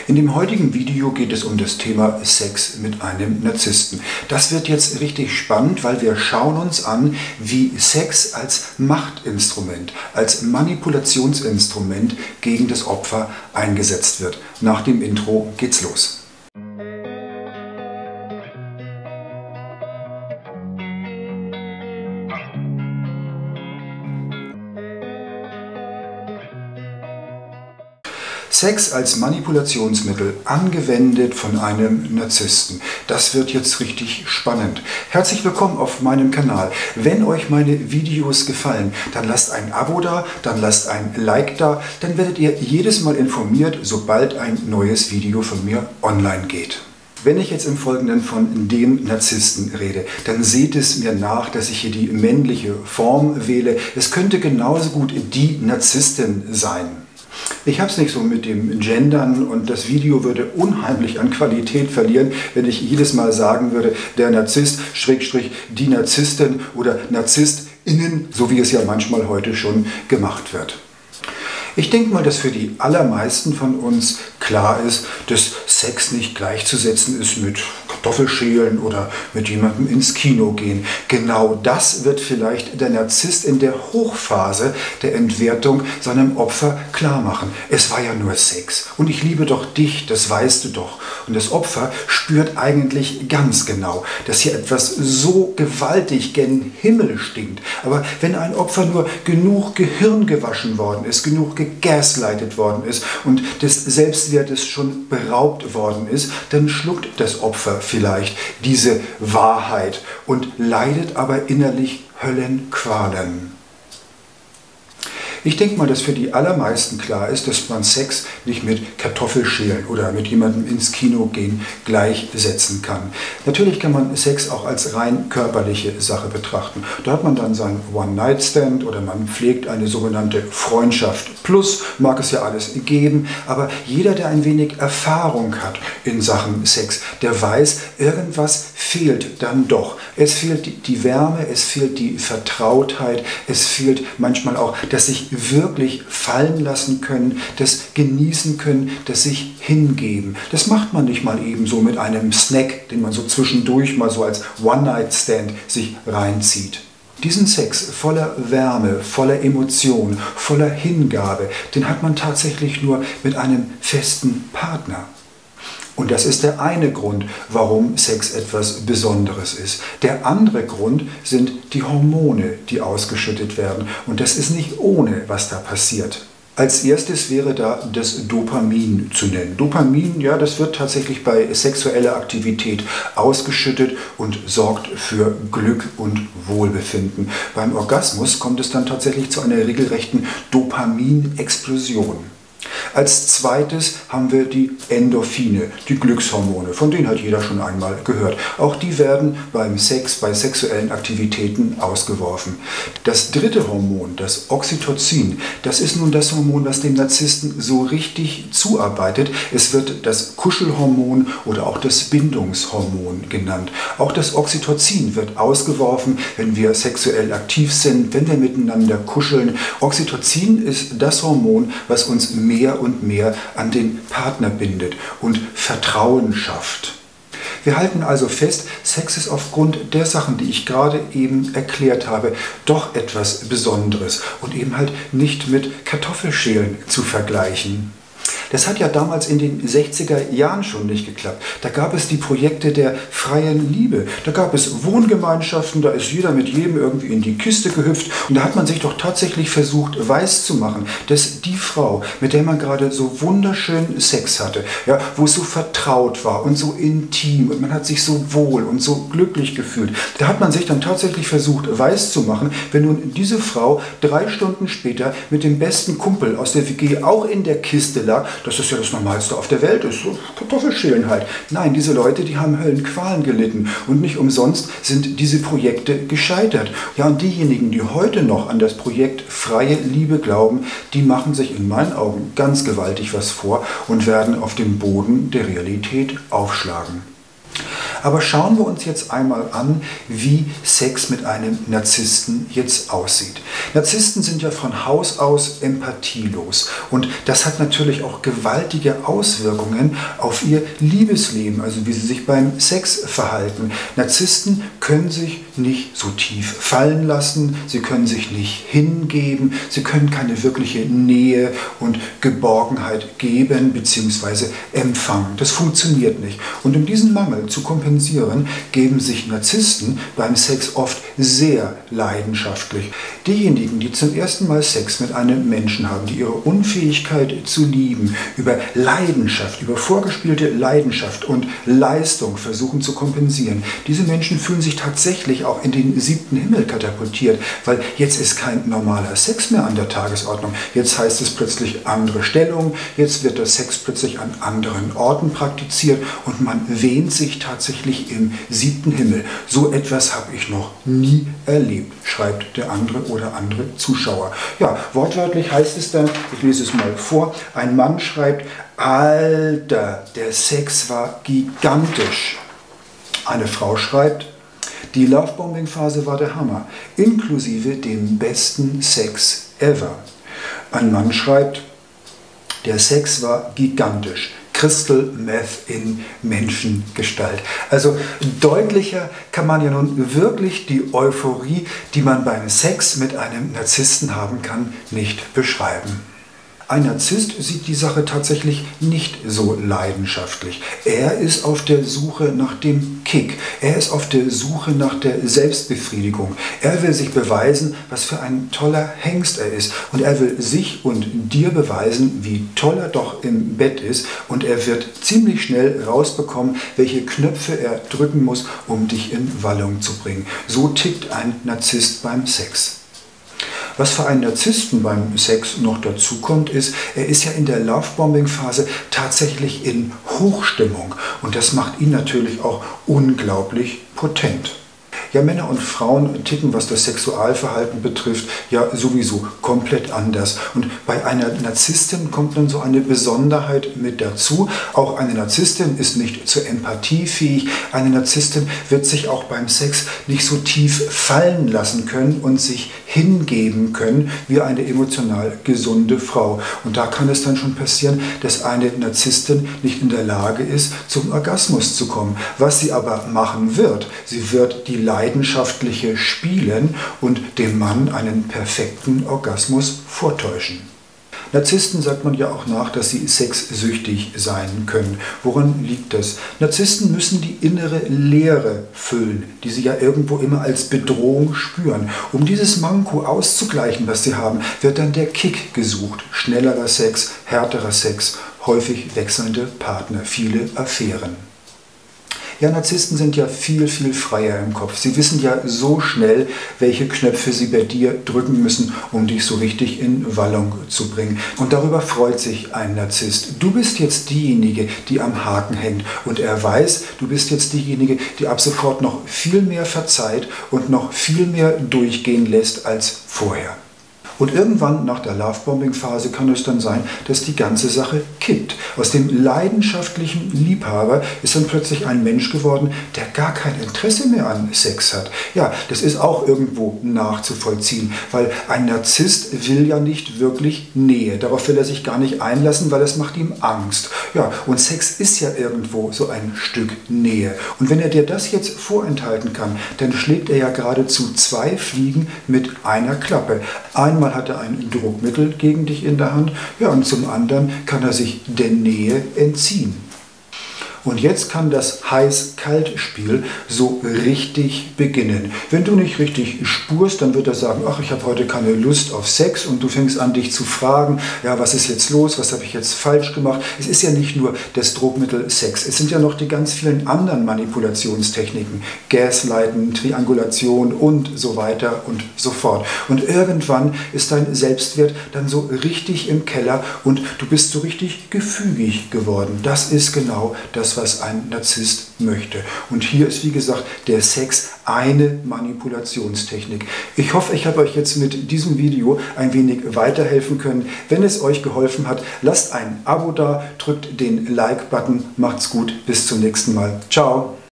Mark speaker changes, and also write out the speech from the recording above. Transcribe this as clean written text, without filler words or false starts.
Speaker 1: In dem heutigen Video geht es um das Thema Sex mit einem Narzissten. Das wird jetzt richtig spannend, weil wir schauen uns an, wie Sex als Machtinstrument, als Manipulationsinstrument gegen das Opfer eingesetzt wird. Nach dem Intro geht's los. Sex als Manipulationsmittel, angewendet von einem Narzissten. Das wird jetzt richtig spannend. Herzlich willkommen auf meinem Kanal. Wenn euch meine Videos gefallen, dann lasst ein Abo da, dann lasst ein Like da, dann werdet ihr jedes Mal informiert, sobald ein neues Video von mir online geht. Wenn ich jetzt im Folgenden von dem Narzissten rede, dann seht es mir nach, dass ich hier die männliche Form wähle. Es könnte genauso gut die Narzisstin sein. Ich habe es nicht so mit dem Gendern und das Video würde unheimlich an Qualität verlieren, wenn ich jedes Mal sagen würde, der Narzisst, Schrägstrich, die Narzisstin oder NarzisstInnen, so wie es ja manchmal heute schon gemacht wird. Ich denke mal, dass für die allermeisten von uns klar ist, dass Sex nicht gleichzusetzen ist mit Kartoffelschälen oder mit jemandem ins Kino gehen. Genau das wird vielleicht der Narzisst in der Hochphase der Entwertung seinem Opfer klar machen. Es war ja nur Sex und ich liebe doch dich, das weißt du doch. Und das Opfer spürt eigentlich ganz genau, dass hier etwas so gewaltig gen Himmel stinkt. Aber wenn ein Opfer nur genug Gehirn gewaschen worden ist, genug gegaslightet worden ist und des Selbstwertes schon beraubt worden ist, dann schluckt das Opfer vielleicht diese Wahrheit und leidet aber innerlich Höllenqualen. Ich denke mal, dass für die allermeisten klar ist, dass man Sex nicht mit Kartoffelschälen oder mit jemandem ins Kino gehen gleichsetzen kann. Natürlich kann man Sex auch als rein körperliche Sache betrachten. Da hat man dann seinen One-Night-Stand oder man pflegt eine sogenannte Freundschaft plus, mag es ja alles geben, aber jeder, der ein wenig Erfahrung hat in Sachen Sex, der weiß, irgendwas fehlt dann doch. Es fehlt die Wärme, es fehlt die Vertrautheit, es fehlt manchmal auch, dass sich wirklich fallen lassen können, das genießen können, das sich hingeben. Das macht man nicht mal eben so mit einem Snack, den man so zwischendurch mal so als One-Night-Stand sich reinzieht. Diesen Sex voller Wärme, voller Emotion, voller Hingabe, den hat man tatsächlich nur mit einem festen Partner. Und das ist der eine Grund, warum Sex etwas Besonderes ist. Der andere Grund sind die Hormone, die ausgeschüttet werden. Und das ist nicht ohne, was da passiert. Als erstes wäre da das Dopamin zu nennen. Dopamin, ja, das wird tatsächlich bei sexueller Aktivität ausgeschüttet und sorgt für Glück und Wohlbefinden. Beim Orgasmus kommt es dann tatsächlich zu einer regelrechten Dopaminexplosion. Als zweites haben wir die Endorphine, die Glückshormone, von denen hat jeder schon einmal gehört. Auch die werden beim Sex, bei sexuellen Aktivitäten ausgeworfen. Das dritte Hormon, das Oxytocin, das ist nun das Hormon, was dem Narzissten so richtig zuarbeitet. Es wird das Kuschelhormon oder auch das Bindungshormon genannt. Auch das Oxytocin wird ausgeworfen, wenn wir sexuell aktiv sind, wenn wir miteinander kuscheln. Oxytocin ist das Hormon, was uns mehr und mehr an den Partner bindet und Vertrauen schafft. Wir halten also fest, Sex ist aufgrund der Sachen, die ich gerade eben erklärt habe, doch etwas Besonderes und eben halt nicht mit Kartoffelschälen zu vergleichen. Das hat ja damals in den 60er Jahren schon nicht geklappt. Da gab es die Projekte der freien Liebe. Da gab es Wohngemeinschaften, da ist jeder mit jedem irgendwie in die Kiste gehüpft. Und da hat man sich doch tatsächlich versucht, weiszumachen, dass die Frau, mit der man gerade so wunderschön Sex hatte, ja, wo es so vertraut war und so intim und man hat sich so wohl und so glücklich gefühlt, da hat man sich dann tatsächlich versucht, weiszumachen, wenn nun diese Frau 3 Stunden später mit dem besten Kumpel aus der WG auch in der Kiste lag, dass das ja das Normalste auf der Welt ist, so Kartoffelschälen halt. Nein, diese Leute, die haben Höllenqualen gelitten und nicht umsonst sind diese Projekte gescheitert. Ja, und diejenigen, die heute noch an das Projekt freie Liebe glauben, die machen sich in meinen Augen ganz gewaltig was vor und werden auf dem Boden der Realität aufschlagen. Aber schauen wir uns jetzt einmal an, wie Sex mit einem Narzissten jetzt aussieht. Narzissten sind ja von Haus aus empathielos und das hat natürlich auch gewaltige Auswirkungen auf ihr Liebesleben, also wie sie sich beim Sex verhalten. Narzissten können sich nicht so tief fallen lassen, sie können sich nicht hingeben, sie können keine wirkliche Nähe und Geborgenheit geben bzw. empfangen. Das funktioniert nicht. Und um diesen Mangel zu kompensieren, geben sich Narzissten beim Sex oft sehr leidenschaftlich. Diejenigen, die zum ersten Mal Sex mit einem Menschen haben, die ihre Unfähigkeit zu lieben, über Leidenschaft, über vorgespielte Leidenschaft und Leistung versuchen zu kompensieren, diese Menschen fühlen sich tatsächlich auch in den 7. Himmel katapultiert, weil jetzt ist kein normaler Sex mehr an der Tagesordnung. Jetzt heißt es plötzlich andere Stellung, jetzt wird der Sex plötzlich an anderen Orten praktiziert und man wähnt sich tatsächlich im 7. Himmel. So etwas habe ich noch nie erlebt, schreibt der andere oder andere Zuschauer. Ja, wortwörtlich heißt es dann, ich lese es mal vor, ein Mann schreibt: Alter, der Sex war gigantisch. Eine Frau schreibt: Die Lovebombing-Phase war der Hammer, inklusive dem besten Sex ever. Ein Mann schreibt: Der Sex war gigantisch. Crystal Meth in Menschengestalt. Also deutlicher kann man ja nun wirklich die Euphorie, die man beim Sex mit einem Narzissten haben kann, nicht beschreiben. Ein Narzisst sieht die Sache tatsächlich nicht so leidenschaftlich. Er ist auf der Suche nach dem Kick. Er ist auf der Suche nach der Selbstbefriedigung. Er will sich beweisen, was für ein toller Hengst er ist. Und er will sich und dir beweisen, wie toll er doch im Bett ist. Und er wird ziemlich schnell rausbekommen, welche Knöpfe er drücken muss, um dich in Wallung zu bringen. So tickt ein Narzisst beim Sex. Was für einen Narzissten beim Sex noch dazu kommt, ist, er ist ja in der Lovebombing-Phase tatsächlich in Hochstimmung. Und das macht ihn natürlich auch unglaublich potent. Ja, Männer und Frauen ticken, was das Sexualverhalten betrifft, ja sowieso komplett anders. Und bei einer Narzisstin kommt dann so eine Besonderheit mit dazu. Auch eine Narzisstin ist nicht zur Empathie fähig. Eine Narzisstin wird sich auch beim Sex nicht so tief fallen lassen können und sich hingeben können wie eine emotional gesunde Frau. Und da kann es dann schon passieren, dass eine Narzisstin nicht in der Lage ist, zum Orgasmus zu kommen. Was sie aber machen wird, sie wird die leidenschaftliche spielen und dem Mann einen perfekten Orgasmus vortäuschen. Narzissten sagt man ja auch nach, dass sie sexsüchtig sein können. Woran liegt das? Narzissten müssen die innere Leere füllen, die sie ja irgendwo immer als Bedrohung spüren. Um dieses Manko auszugleichen, was sie haben, wird dann der Kick gesucht. Schnellerer Sex, härterer Sex, häufig wechselnde Partner, viele Affären. Ja, Narzissten sind ja viel, viel freier im Kopf. Sie wissen ja so schnell, welche Knöpfe sie bei dir drücken müssen, um dich so richtig in Wallung zu bringen. Und darüber freut sich ein Narzisst. Du bist jetzt diejenige, die am Haken hängt. Und er weiß, du bist jetzt diejenige, die ab sofort noch viel mehr verzeiht und noch viel mehr durchgehen lässt als vorher. Und irgendwann nach der Lovebombing-Phase kann es dann sein, dass die ganze Sache kippt. Aus dem leidenschaftlichen Liebhaber ist dann plötzlich ein Mensch geworden, der gar kein Interesse mehr an Sex hat. Ja, das ist auch irgendwo nachzuvollziehen, weil ein Narzisst will ja nicht wirklich Nähe. Darauf will er sich gar nicht einlassen, weil es macht ihm Angst. Ja, und Sex ist ja irgendwo so ein Stück Nähe. Und wenn er dir das jetzt vorenthalten kann, dann schlägt er ja geradezu 2 Fliegen mit einer Klappe. Einmal hat er ein Druckmittel gegen dich in der Hand, ja, und zum anderen kann er sich der Nähe entziehen. Und jetzt kann das Heiß-Kalt-Spiel so richtig beginnen. Wenn du nicht richtig spurst, dann wird er sagen, ach, ich habe heute keine Lust auf Sex, und du fängst an, dich zu fragen, ja, was ist jetzt los, was habe ich jetzt falsch gemacht? Es ist ja nicht nur das Druckmittel Sex, es sind ja noch die ganz vielen anderen Manipulationstechniken, Gaslighten, Triangulation und so weiter und so fort. Und irgendwann ist dein Selbstwert dann so richtig im Keller und du bist so richtig gefügig geworden. Das ist genau das, was ein Narzisst möchte. Und hier ist, wie gesagt, der Sex eine Manipulationstechnik. Ich hoffe, ich habe euch jetzt mit diesem Video ein wenig weiterhelfen können. Wenn es euch geholfen hat, lasst ein Abo da, drückt den Like-Button, macht's gut, bis zum nächsten Mal. Ciao!